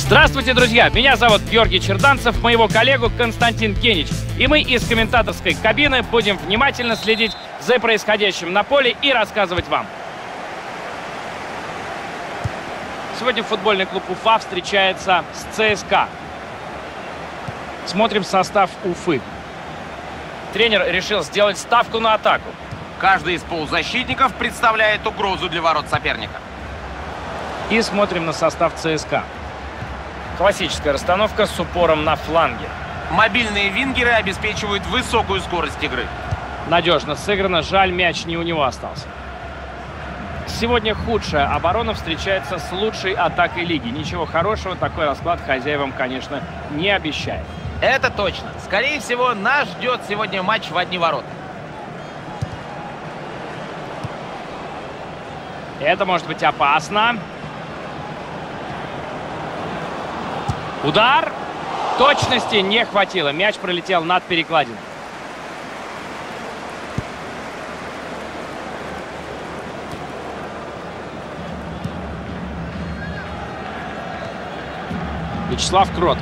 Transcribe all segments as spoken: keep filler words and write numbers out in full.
Здравствуйте, друзья! Меня зовут Георгий Черданцев, моего коллегу Константин Кенич. И мы из комментаторской кабины будем внимательно следить за происходящим на поле и рассказывать вам. Сегодня футбольный клуб Уфа встречается с ЦСКА. Смотрим состав Уфы. Тренер решил сделать ставку на атаку. Каждый из полузащитников представляет угрозу для ворот соперника. И смотрим на состав ЦСКА. Классическая расстановка с упором на фланге. Мобильные вингеры обеспечивают высокую скорость игры. Надежно сыграно, жаль, мяч не у него остался. Сегодня худшая оборона встречается с лучшей атакой лиги. Ничего хорошего такой расклад хозяевам, конечно, не обещает. Это точно. Скорее всего, нас ждет сегодня матч в одни ворота. Это может быть опасно. Удар. Точности не хватило. Мяч пролетел над перекладиной. Вячеслав Кротов.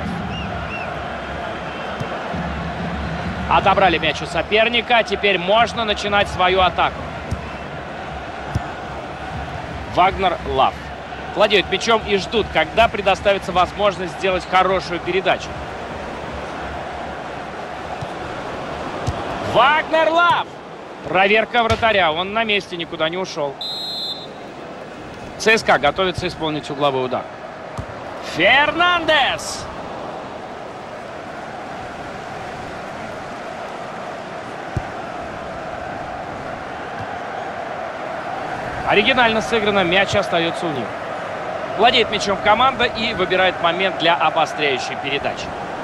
Отобрали мяч у соперника. Теперь можно начинать свою атаку. Вагнер Лав. Владеют мячом и ждут, когда предоставится возможность сделать хорошую передачу. Вагнер Лав. Проверка вратаря. Он на месте, никуда не ушел. ЦСКА готовится исполнить угловой удар. Фернандес. Оригинально сыграно, мяч остается у них. Владеет мячом команда и выбирает момент для обостряющей передачи.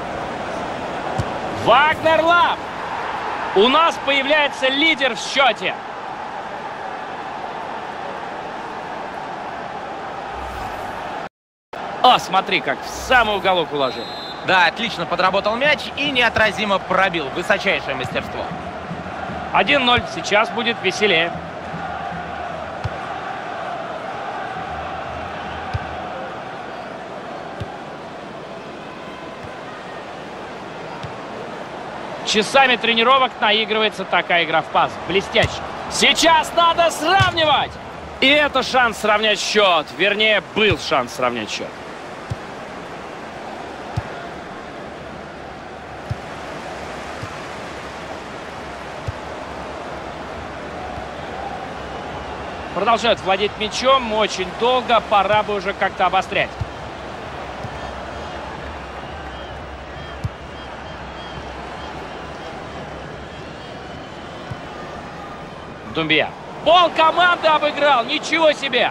Вагнер Лав. У нас появляется лидер в счете. О, смотри, как в самый уголок уложил. Да, отлично подработал мяч и неотразимо пробил. Высочайшее мастерство. один ноль. Сейчас будет веселее. Часами тренировок наигрывается такая игра в пас. Блестяще. Сейчас надо сравнивать. И это шанс сравнять счет. Вернее, был шанс сравнять счет. Продолжают владеть мячом очень долго. Пора бы уже как-то обострять. Думбия. Пол команды обыграл. Ничего себе.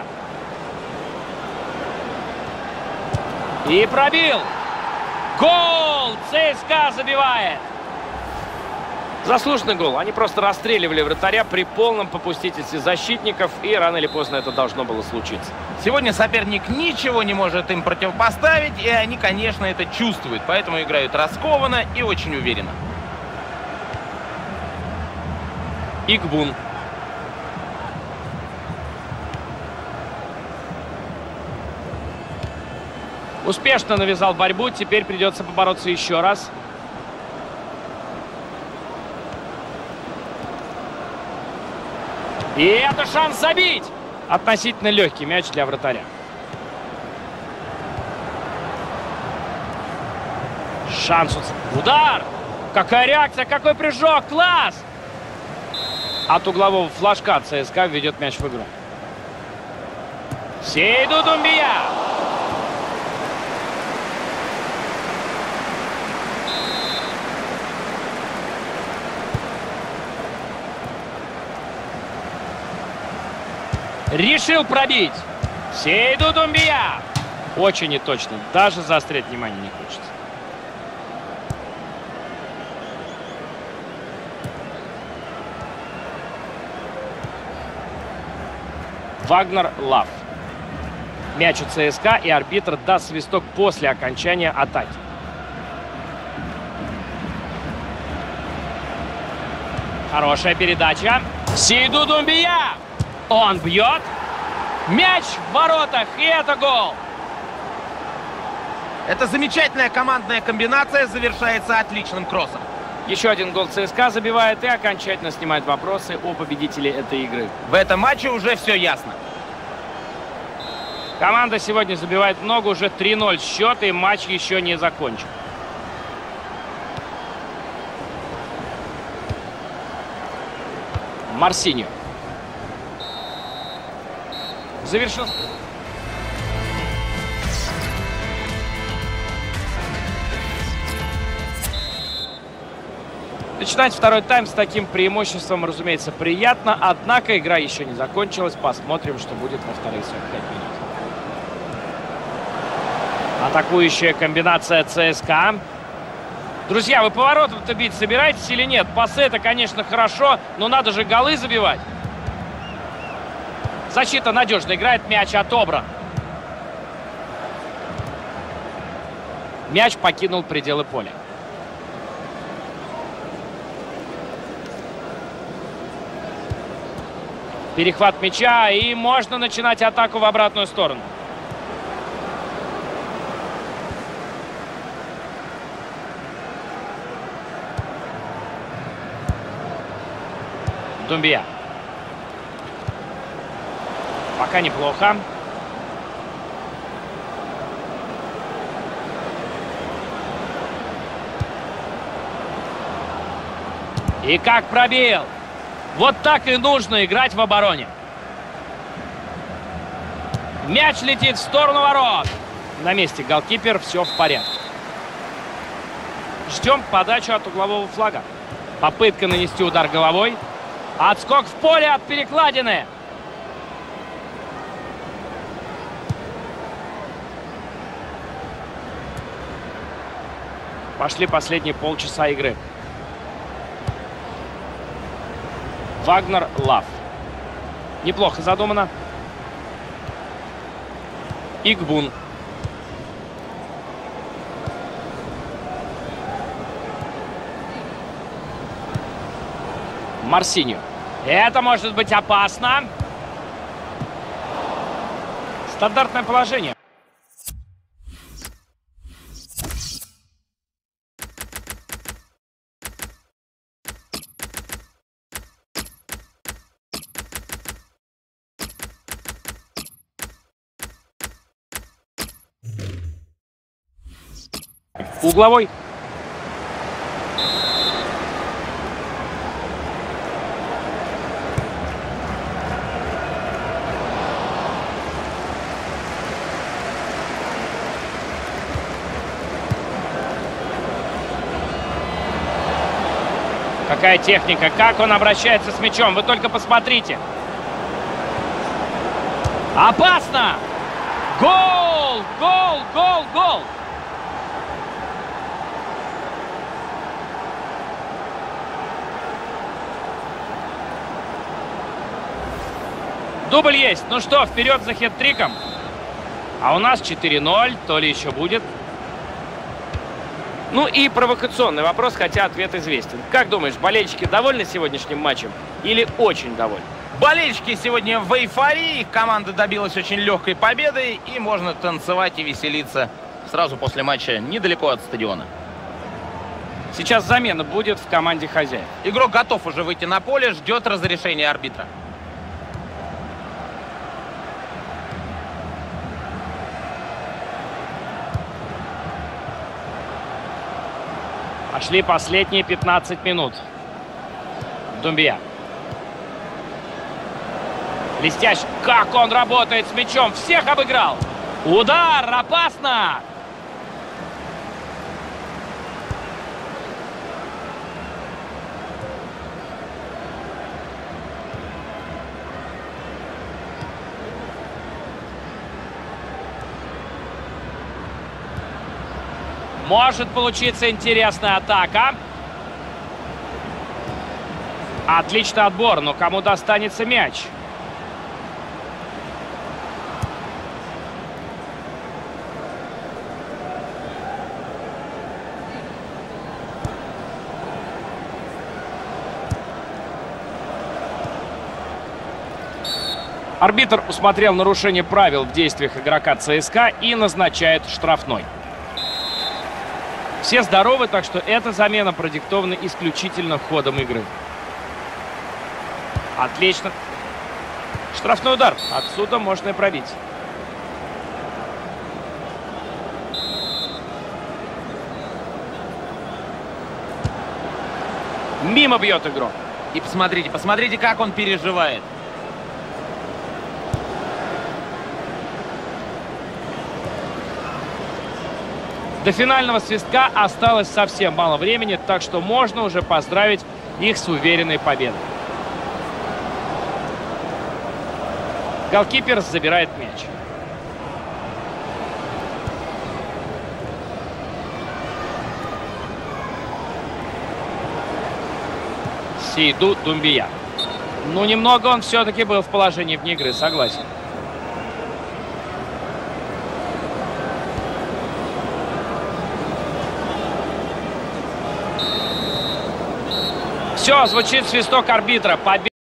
И пробил. Гол. ЦСКА забивает. Заслуженный гол. Они просто расстреливали вратаря при полном попустительстве защитников. И рано или поздно это должно было случиться. Сегодня соперник ничего не может им противопоставить. И они, конечно, это чувствуют. Поэтому играют раскованно и очень уверенно. Игбун. Успешно навязал борьбу. Теперь придется побороться еще раз. И это шанс забить. Относительно легкий мяч для вратаря. Шанс. Удар. Какая реакция, какой прыжок. Класс. От углового флажка ЦСКА ведет мяч в игру. Сейду Думбия. Решил пробить. Сейду Думбия. Очень неточно. Даже заострять внимание не хочется. Вагнер Лав. Мяч у ЦСКА, и арбитр даст свисток после окончания атаки. Хорошая передача. Сейду Думбия. Он бьет. Мяч в воротах. И это гол. Эта замечательная командная комбинация завершается отличным кроссом. Еще один гол ЦСКА забивает и окончательно снимает вопросы о победителе этой игры. В этом матче уже все ясно. Команда сегодня забивает много, уже три ноль счет, и матч еще не закончен. Марсиньо. Завершил. Начинать второй тайм с таким преимуществом, разумеется, приятно. Однако игра еще не закончилась. Посмотрим, что будет во вторых сорок пять минут. Атакующая комбинация ЦСКА. Друзья, вы поворотом-то бить собираетесь или нет? Пасы — это, конечно, хорошо, но надо же голы забивать. Защита надежно играет, мяч отобран. Мяч покинул пределы поля. Перехват мяча, и можно начинать атаку в обратную сторону. Думбия. Пока неплохо. И как пробил. Вот так и нужно играть в обороне. Мяч летит в сторону ворот. На месте голкипер, все в порядке. Ждем подачу от углового флага. Попытка нанести удар головой. Отскок в поле от перекладины. Пошли последние полчаса игры. Вагнер Лав. Неплохо задумано. Игбун. Марсиньо. Это может быть опасно. Стандартное положение. Угловой. Какая техника, как он обращается с мячом. Вы только посмотрите. Опасно! Гол! Гол! Гол! Гол! Дубль есть. Ну что, вперед за хет-триком. А у нас четыре ноль. То ли еще будет. Ну и провокационный вопрос, хотя ответ известен. Как думаешь, болельщики довольны сегодняшним матчем или очень довольны? Болельщики сегодня в эйфории. Их команда добилась очень легкой победы. И можно танцевать и веселиться сразу после матча недалеко от стадиона. Сейчас замена будет в команде хозяев. Игрок готов уже выйти на поле, ждет разрешения арбитра. Пошли последние пятнадцать минут. Думбия. Блестяще. Как он работает с мячом. Всех обыграл. Удар. Опасно. Может получиться интересная атака. Отличный отбор, но кому достанется мяч? Арбитр усмотрел нарушение правил в действиях игрока ЦСКА и назначает штрафной. Все здоровы, так что эта замена продиктована исключительно ходом игры. Отлично. Штрафной удар. Отсюда можно и пробить. Мимо бьет игрок. И посмотрите, посмотрите, как он переживает. До финального свистка осталось совсем мало времени, так что можно уже поздравить их с уверенной победой. Голкипер забирает мяч. Сейду Думбия. Ну, немного он все-таки был в положении вне игры, согласен. Все, звучит свисток арбитра. Победа.